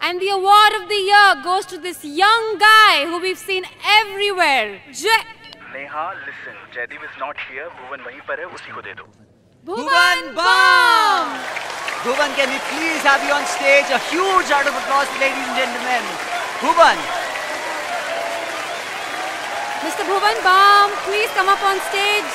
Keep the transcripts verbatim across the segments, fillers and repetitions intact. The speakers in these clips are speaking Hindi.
And the award of the year goes to this young guy who we've seen everywhere. Jay. Neha, listen. Jaideep is not here. Bhuvan वहीं पर है, उसी को दे दो. Bhuvan Bam. Bhuvan, can we please have you on stage? A huge round of applause, ladies and gentlemen. Bhuvan. Mister Bhuvan Bam, please come up on stage.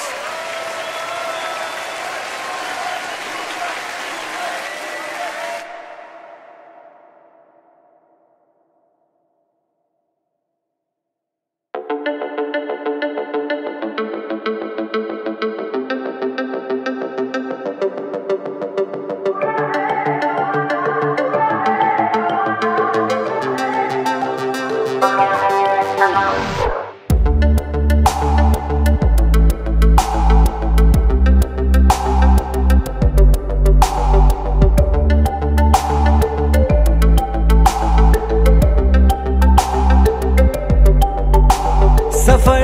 सफर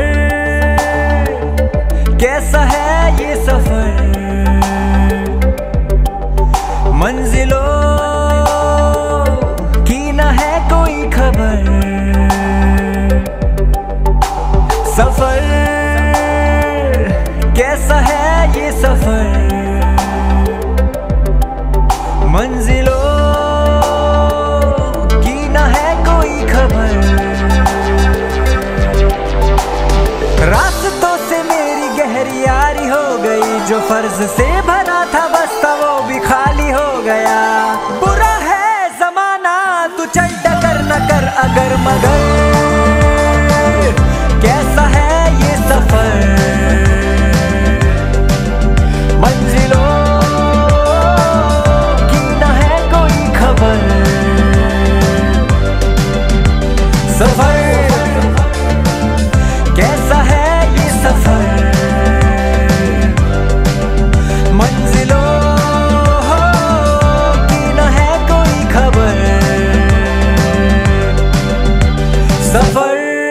कैसा है ये सफर, मंजिलों की न है कोई खबर। सफर कैसा है ये सफर, मंजिलों की न है कोई खबर। रास्तों से मेरी गहरी यारी हो गई, जो फर्ज से भरा था बस्ता वो भी खाली हो गया। बुरा है जमाना तू चल डगर न कर अगर मगर, कैसा है ये सफर, मंजिलों की न है कोई खबर। सफर कैसा है ये सफर, मंजिलों की न है कोई खबर। सफर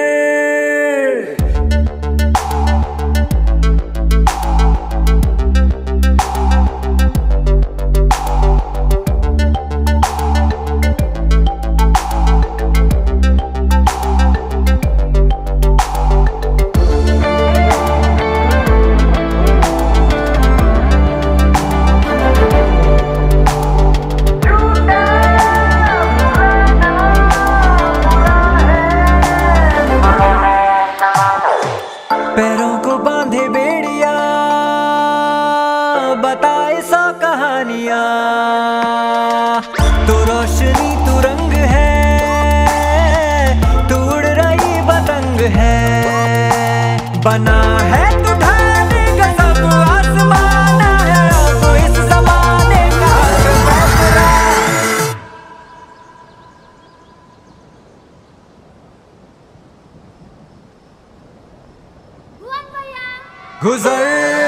पैरों को बांधे बेड़िया, बताए सौ कहानियां। तू रोशनी तू रंग है, तू उड़ रही पतंग है। बना है तू ढाने का सब आसमान है, तू इस जमाने का फैसला। गुजर